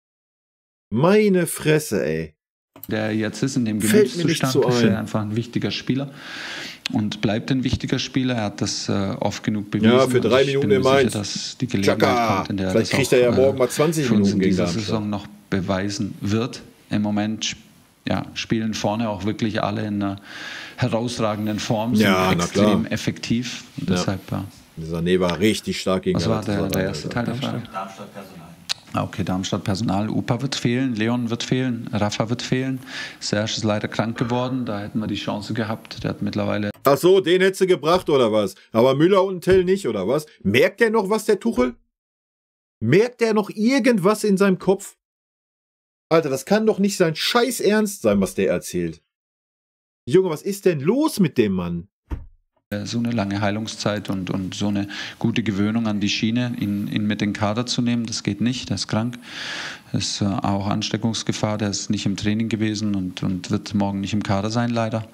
[SPEAKER 1] Meine Fresse, ey.
[SPEAKER 4] Der jetzt ist in dem Gemütszustand, ist er einfach ein wichtiger Spieler und bleibt ein wichtiger Spieler. Er hat das oft genug bewiesen.
[SPEAKER 1] Ja, für 3 Minuten in Mainz.
[SPEAKER 4] Dass die Gelegenheit kommt, in der
[SPEAKER 1] vielleicht kriegt er ja morgen mal 20 Minuten gegen
[SPEAKER 4] diese Saison noch beweisen wird. Im Moment spielen vorne auch wirklich alle in einer herausragenden Form, sind extrem effektiv. Und deshalb,
[SPEAKER 1] Sané war richtig stark gegen
[SPEAKER 4] Galatasaray. Was war der erste Teil der Frage?
[SPEAKER 12] Darmstadt Personal.
[SPEAKER 4] Okay, Darmstadt Personal. Upa wird fehlen, Leon wird fehlen, Rafa wird fehlen. Serge ist leider krank geworden, da hätten wir die Chance gehabt. Der hat mittlerweile...
[SPEAKER 1] Ach so, den hättest du gebracht, oder was? Aber Müller und Tell nicht, oder was? Merkt der noch was, der Tuchel? Merkt der noch irgendwas in seinem Kopf? Alter, das kann doch nicht sein scheiß Ernst sein, was der erzählt. Junge, was ist denn los mit dem Mann?
[SPEAKER 4] So eine lange Heilungszeit und so eine gute Gewöhnung an die Schiene, ihn mit in den Kader zu nehmen, das geht nicht, der ist krank. Das ist auch Ansteckungsgefahr, der ist nicht im Training gewesen und wird morgen nicht im Kader sein, leider.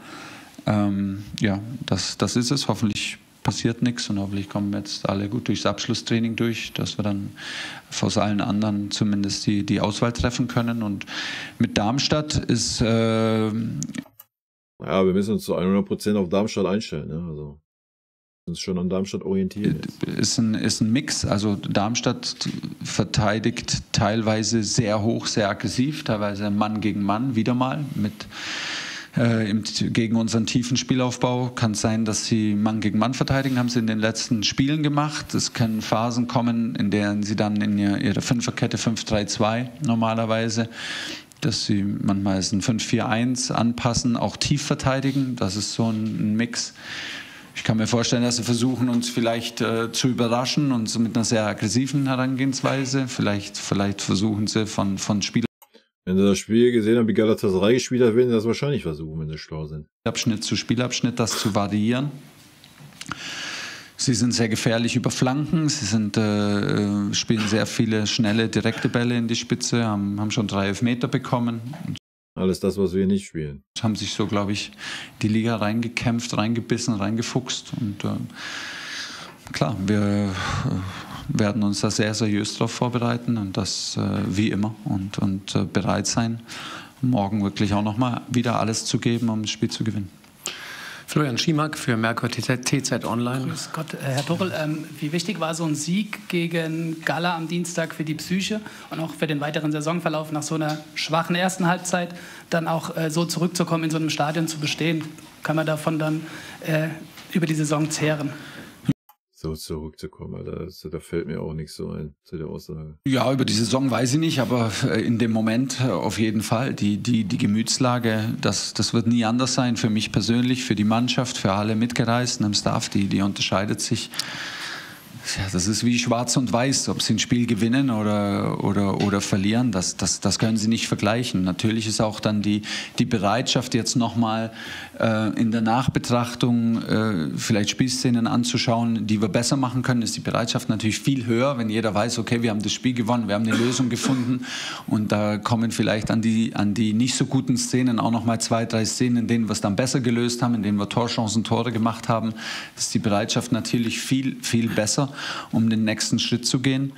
[SPEAKER 4] Das ist es, hoffentlich passiert nichts und hoffentlich kommen wir jetzt alle gut durchs Abschlusstraining durch, dass wir dann aus allen anderen zumindest die Auswahl treffen können. Und mit Darmstadt ist...
[SPEAKER 1] Ja, wir müssen uns zu 100% auf Darmstadt einstellen. Ne? Also uns schon an Darmstadt orientieren.
[SPEAKER 4] Ist ein Mix. Also Darmstadt verteidigt teilweise sehr hoch, sehr aggressiv, teilweise Mann gegen Mann, wieder mal gegen unseren tiefen Spielaufbau. Kann es sein, dass sie Mann gegen Mann verteidigen, haben sie in den letzten Spielen gemacht. Es können Phasen kommen, in denen sie dann in ihrer Fünferkette 5-3-2 normalerweise dass sie manchmal ein 5-4-1 anpassen, auch tief verteidigen. Das ist so ein Mix. Ich kann mir vorstellen, dass sie versuchen, uns vielleicht zu überraschen und so mit einer sehr aggressiven Herangehensweise. Vielleicht versuchen sie von Spielern.
[SPEAKER 1] Wenn sie das Spiel gesehen haben, wie Galatasaray gespielt hat, werden sie das wahrscheinlich versuchen, wenn sie schlau sind.
[SPEAKER 4] Abschnitt zu Spielabschnitt das zu variieren. Sie sind sehr gefährlich über Flanken. Sie spielen sehr viele schnelle, direkte Bälle in die Spitze, haben schon 3 Elfmeter bekommen.
[SPEAKER 1] Alles das, was wir nicht spielen.
[SPEAKER 4] Haben sich so, glaube ich, die Liga reingekämpft, reingebissen, reingefuchst. Und klar, wir werden uns da sehr seriös darauf vorbereiten und das wie immer und bereit sein, morgen wirklich auch nochmal wieder alles zu geben, um das Spiel zu gewinnen.
[SPEAKER 2] Florian Schiemack für Merkur TZ Online.
[SPEAKER 13] Grüß Gott, Herr Tuchel, wie wichtig war so ein Sieg gegen Gala am Dienstag für die Psyche und auch für den weiteren Saisonverlauf nach so einer schwachen ersten Halbzeit dann auch so zurückzukommen, in so einem Stadion zu bestehen? Kann man davon dann über die Saison zehren?
[SPEAKER 1] So zurückzukommen, Alter, da fällt mir auch nichts so ein zu der Aussage.
[SPEAKER 4] Ja, über die Saison weiß ich nicht, aber in dem Moment auf jeden Fall. Die Gemütslage, das wird nie anders sein für mich persönlich, für die Mannschaft, für alle Mitgereisten im Staff, die unterscheidet sich. Ja, das ist wie schwarz und weiß, ob sie ein Spiel gewinnen oder verlieren, das können sie nicht vergleichen. Natürlich ist auch dann die Bereitschaft, jetzt nochmal in der Nachbetrachtung vielleicht Spielszenen anzuschauen, die wir besser machen können, ist die Bereitschaft natürlich viel höher, wenn jeder weiß, okay, wir haben das Spiel gewonnen, wir haben eine Lösung gefunden und da kommen vielleicht an die nicht so guten Szenen auch nochmal 2, 3 Szenen, in denen wir es dann besser gelöst haben, in denen wir Torchancen, Tore gemacht haben, ist die Bereitschaft natürlich viel, viel besser, um den nächsten Schritt zu gehen.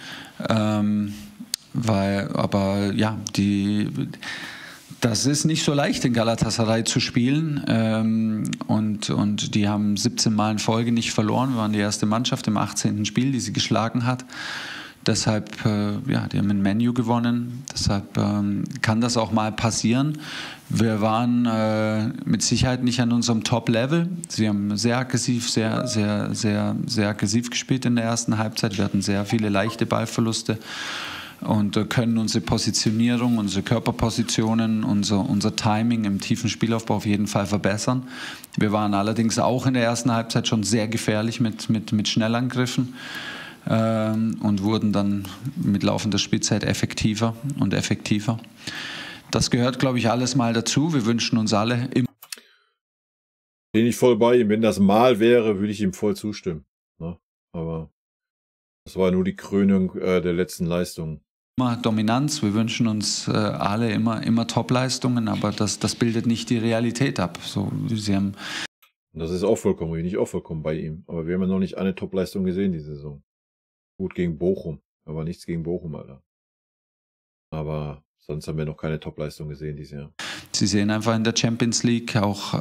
[SPEAKER 4] Das ist nicht so leicht, in Galatasaray zu spielen. Und die haben 17 Mal in Folge nicht verloren. Wir waren die erste Mannschaft im 18. Spiel, die sie geschlagen hat. Deshalb, die haben ein Man U gewonnen. Deshalb kann das auch mal passieren. Wir waren mit Sicherheit nicht an unserem Top-Level. Sie haben sehr aggressiv, sehr aggressiv gespielt in der ersten Halbzeit. Wir hatten sehr viele leichte Ballverluste und können unsere Positionierung, unsere Körperpositionen, unser Timing im tiefen Spielaufbau auf jeden Fall verbessern. Wir waren allerdings auch in der ersten Halbzeit schon sehr gefährlich mit Schnellangriffen. Und wurden dann mit laufender Spielzeit effektiver und effektiver. Das gehört, glaube ich, alles mal dazu. Wir wünschen uns alle immer.
[SPEAKER 1] Bin ich voll bei ihm. Wenn das mal wäre, würde ich ihm voll zustimmen. Ne? Aber das war nur die Krönung der letzten Leistung.
[SPEAKER 4] Immer Dominanz. Wir wünschen uns alle immer Top-Leistungen, aber das bildet nicht die Realität ab. So, sie haben
[SPEAKER 1] das ist auch vollkommen, bin ich auch vollkommen bei ihm. Aber wir haben ja noch nicht eine Top-Leistung gesehen diese Saison. Gut gegen Bochum, aber nichts gegen Bochum, Alter. Aber sonst haben wir noch keine Top-Leistung gesehen dieses Jahr.
[SPEAKER 4] Sie sehen einfach in der Champions League auch,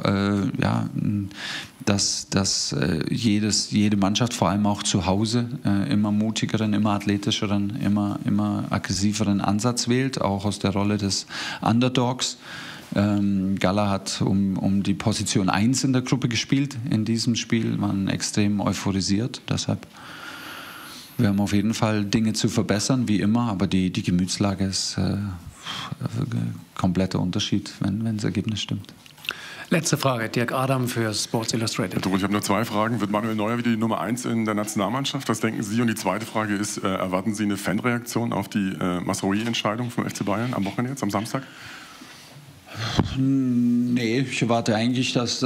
[SPEAKER 4] dass jede Mannschaft, vor allem auch zu Hause, immer mutigeren, immer athletischeren, immer aggressiveren Ansatz wählt, auch aus der Rolle des Underdogs. Gala hat um die Position 1 in der Gruppe gespielt in diesem Spiel, waren extrem euphorisiert, deshalb. Wir haben auf jeden Fall Dinge zu verbessern, wie immer, aber die Gemütslage ist kompletter Unterschied, wenn das Ergebnis stimmt.
[SPEAKER 2] Letzte Frage, Dirk Adam für Sports Illustrated.
[SPEAKER 14] Ich habe nur 2 Fragen. Wird Manuel Neuer wieder die Nummer 1 in der Nationalmannschaft? Was denken Sie? Und die zweite Frage ist, erwarten Sie eine Fanreaktion auf die Masraoui-Entscheidung vom FC Bayern am Wochenende jetzt, am Samstag?
[SPEAKER 4] Nee, ich erwarte eigentlich, dass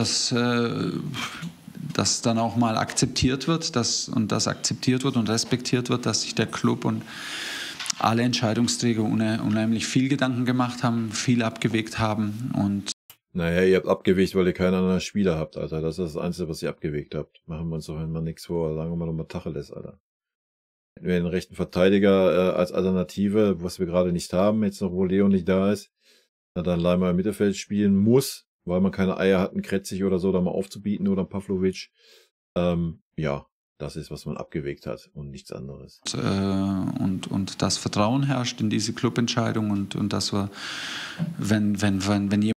[SPEAKER 4] dann auch mal akzeptiert wird, dass akzeptiert wird und respektiert wird, dass sich der Club und alle Entscheidungsträger unheimlich viel Gedanken gemacht haben, viel abgewegt haben. Und
[SPEAKER 1] naja, ihr habt abgewegt, weil ihr keinen anderen Spieler habt, Alter. Das ist das Einzige, was ihr abgewegt habt. Machen wir uns doch mal nichts vor. Sagen wir mal nochmal Tacheles, Alter. Hätten wir einen rechten Verteidiger als Alternative, was wir gerade nicht haben, jetzt noch, wo Leon nicht da ist, dann Leimer im Mittelfeld spielen muss, weil man keine Eier hat, einen Kretzig oder so da mal aufzubieten oder einen Pavlovic. Ja, das ist, was man abgewegt hat und nichts anderes.
[SPEAKER 4] Und das Vertrauen herrscht in diese Clubentscheidung und dass wir, wenn jemand...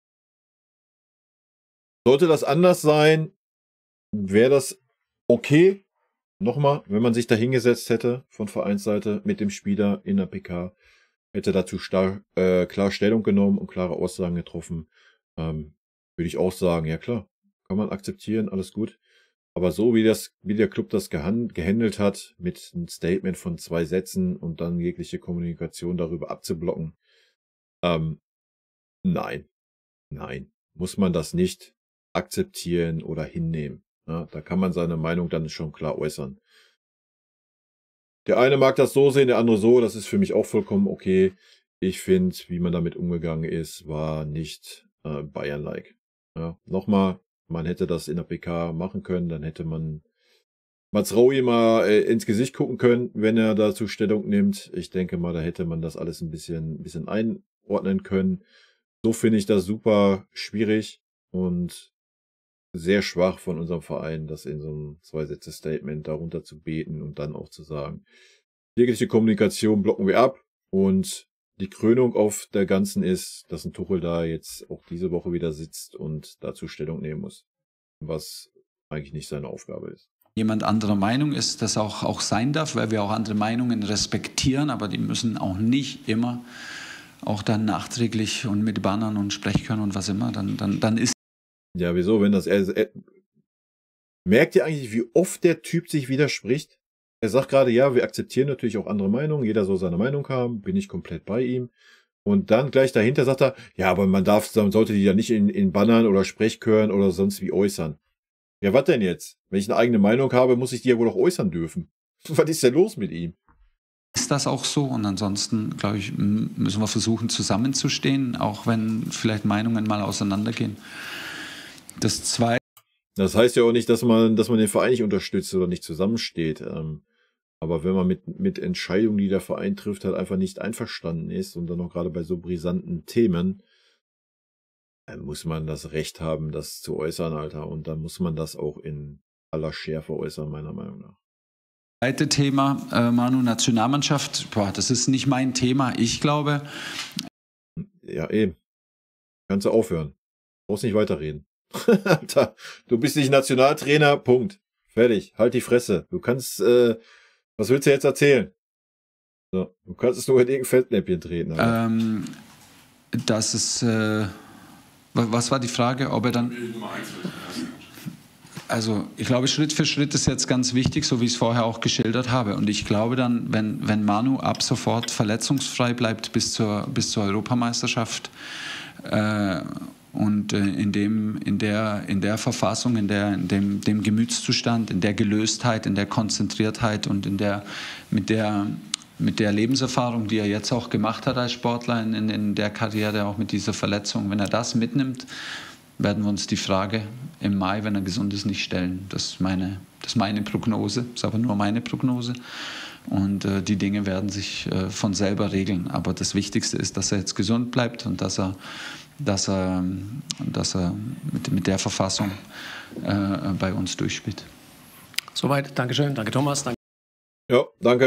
[SPEAKER 1] Sollte das anders sein, wäre das okay. Nochmal, wenn man sich da hingesetzt hätte von Vereinsseite mit dem Spieler in der PK. hätte dazu klar Stellung genommen und klare Aussagen getroffen, würde ich auch sagen, ja klar, kann man akzeptieren, alles gut. Aber so wie der Club das gehandelt hat, mit einem Statement von 2 Sätzen und dann jegliche Kommunikation darüber abzublocken, nein, muss man das nicht akzeptieren oder hinnehmen. Ja, da kann man seine Meinung dann schon klar äußern. Der eine mag das so sehen, der andere so, das ist für mich auch vollkommen okay. Ich finde, wie man damit umgegangen ist, war nicht Bayern-like. Ja, nochmal, man hätte das in der PK machen können, dann hätte man Mazraoui mal ins Gesicht gucken können, wenn er dazu Stellung nimmt. Ich denke mal, da hätte man das alles ein bisschen einordnen können. So finde ich das super schwierig und sehr schwach von unserem Verein, das in so einem 2-Sätze-Statement darunter zu beten und dann auch zu sagen, jegliche Kommunikation blocken wir ab und die Krönung auf der Ganzen ist, dass ein Tuchel da jetzt auch diese Woche wieder sitzt und dazu Stellung nehmen muss, was eigentlich nicht seine Aufgabe ist.
[SPEAKER 4] Jemand anderer Meinung ist, das auch sein darf, weil wir auch andere Meinungen respektieren, aber die müssen auch nicht immer auch dann nachträglich und mit Bannern und Sprechchören und was immer, dann ist.
[SPEAKER 1] Ja, wieso, wenn das merkt ihr eigentlich, wie oft der Typ sich widerspricht? Er sagt gerade, ja, wir akzeptieren natürlich auch andere Meinungen, jeder soll seine Meinung haben, bin ich komplett bei ihm. Und dann gleich dahinter sagt er, ja, aber man sollte die ja nicht in Bannern oder Sprechchören oder sonst wie äußern. Ja, was denn jetzt? Wenn ich eine eigene Meinung habe, muss ich die ja wohl auch äußern dürfen. Was ist denn los mit ihm?
[SPEAKER 4] Ist das auch so? Und ansonsten, glaube ich, müssen wir versuchen, zusammenzustehen, auch wenn vielleicht Meinungen mal auseinandergehen. Das
[SPEAKER 1] heißt ja auch nicht, dass man den Verein nicht unterstützt oder nicht zusammensteht. Aber wenn man mit Entscheidungen, die der Verein trifft, halt einfach nicht einverstanden ist und dann noch gerade bei so brisanten Themen, dann muss man das Recht haben, das zu äußern, Alter. Und dann muss man das auch in aller Schärfe äußern, meiner Meinung nach.
[SPEAKER 4] Zweite Thema, Manu, Nationalmannschaft. Boah, das ist nicht mein Thema. Ich glaube.
[SPEAKER 1] Ja, eben. Kannst du aufhören. Brauchst nicht weiterreden. Alter, du bist nicht Nationaltrainer, Punkt. Fertig. Halt die Fresse. Du kannst, was willst du jetzt erzählen? So, du kannst es nur in irgendein Fettnäpfchen treten.
[SPEAKER 4] Das ist, was war die Frage, ob er dann... Also ich glaube, Schritt für Schritt ist jetzt ganz wichtig, so wie ich es vorher auch geschildert habe. Und ich glaube dann, wenn Manu ab sofort verletzungsfrei bleibt bis zur Europameisterschaft und in der Verfassung, in dem Gemütszustand, in der Gelöstheit, in der Konzentriertheit und mit der Lebenserfahrung, die er jetzt auch gemacht hat als Sportler in der Karriere, auch mit dieser Verletzung, wenn er das mitnimmt, werden wir uns die Frage im Mai, wenn er gesund ist, nicht stellen. Das ist meine Prognose, ist aber nur meine Prognose. Und die Dinge werden sich von selber regeln. Aber das Wichtigste ist, dass er jetzt gesund bleibt und dass er mit der Verfassung bei uns durchspielt.
[SPEAKER 2] Soweit, Dankeschön, danke Thomas. Danke.
[SPEAKER 1] Ja,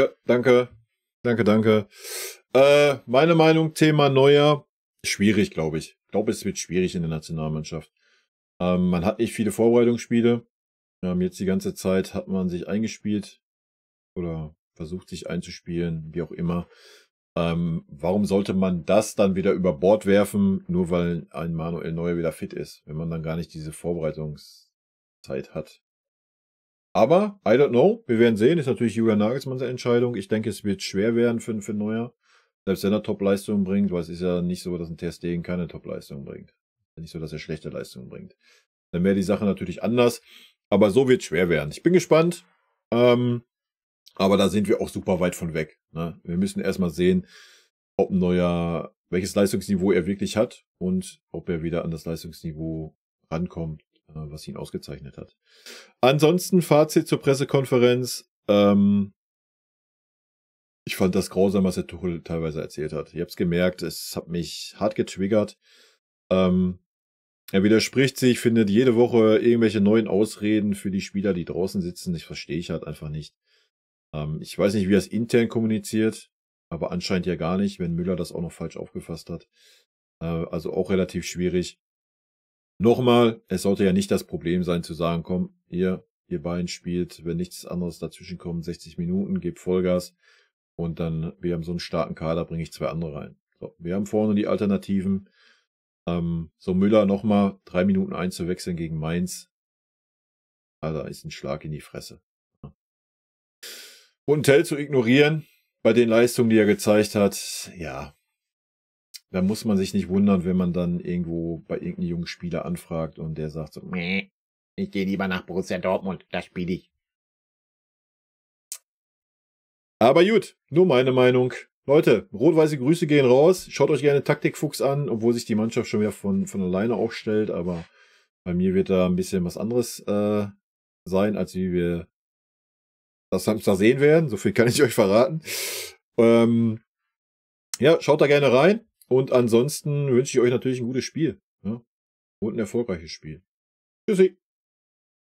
[SPEAKER 1] danke. Meine Meinung, Thema Neuer, schwierig, glaube ich. Ich glaube, es wird schwierig in der Nationalmannschaft. Man hat nicht viele Vorbereitungsspiele. Jetzt die ganze Zeit hat man sich eingespielt oder versucht sich einzuspielen, wie auch immer. Warum sollte man das dann wieder über Bord werfen, nur weil ein Manuel Neuer wieder fit ist, wenn man dann gar nicht diese Vorbereitungszeit hat? Aber, I don't know, wir werden sehen, ist natürlich Julian Nagelsmanns Entscheidung. Ich denke, es wird schwer werden für Neuer. Selbst wenn er Top-Leistungen bringt, weil es ist ja nicht so, dass ein Ter Stegen keine Top-Leistungen bringt. Nicht so, dass er schlechte Leistungen bringt. Dann wäre die Sache natürlich anders. Aber so wird es schwer werden. Ich bin gespannt. Aber da sind wir auch super weit von weg. Ne? Wir müssen erstmal sehen, ob ein Neuer, welches Leistungsniveau er wirklich hat und ob er wieder an das Leistungsniveau rankommt, was ihn ausgezeichnet hat. Ansonsten Fazit zur Pressekonferenz. Ich fand das grausam, was der Tuchel teilweise erzählt hat. Ich habe es gemerkt, es hat mich hart getriggert. Er widerspricht sich, findet jede Woche irgendwelche neuen Ausreden für die Spieler, die draußen sitzen. Das verstehe ich halt einfach nicht. Ich weiß nicht, wie er es intern kommuniziert, aber anscheinend ja gar nicht, wenn Müller das auch noch falsch aufgefasst hat. Also auch relativ schwierig. Nochmal, es sollte ja nicht das Problem sein zu sagen, komm, ihr beiden spielt, wenn nichts anderes dazwischen kommt, 60 Minuten, gebt Vollgas. Und dann, wir haben so einen starken Kader, bringe ich 2 andere rein. So, wir haben vorne die Alternativen. So Müller nochmal 3 Minuten einzuwechseln gegen Mainz. Da ist ein Schlag in die Fresse. Und Tell zu ignorieren bei den Leistungen, die er gezeigt hat, ja, da muss man sich nicht wundern, wenn man dann irgendwo bei irgendeinem jungen Spieler anfragt und der sagt so, ich gehe lieber nach Borussia Dortmund, da spiele ich. Aber gut, nur meine Meinung. Leute, rot-weiße Grüße gehen raus. Schaut euch gerne Taktikfuchs an, obwohl sich die Mannschaft schon wieder von alleine aufstellt. Aber bei mir wird da ein bisschen was anderes sein, als wie wir das Samstag sehen werden. So viel kann ich euch verraten. Ja, schaut da gerne rein. Und ansonsten wünsche ich euch natürlich ein gutes Spiel. Ja? Und ein erfolgreiches Spiel. Tschüssi.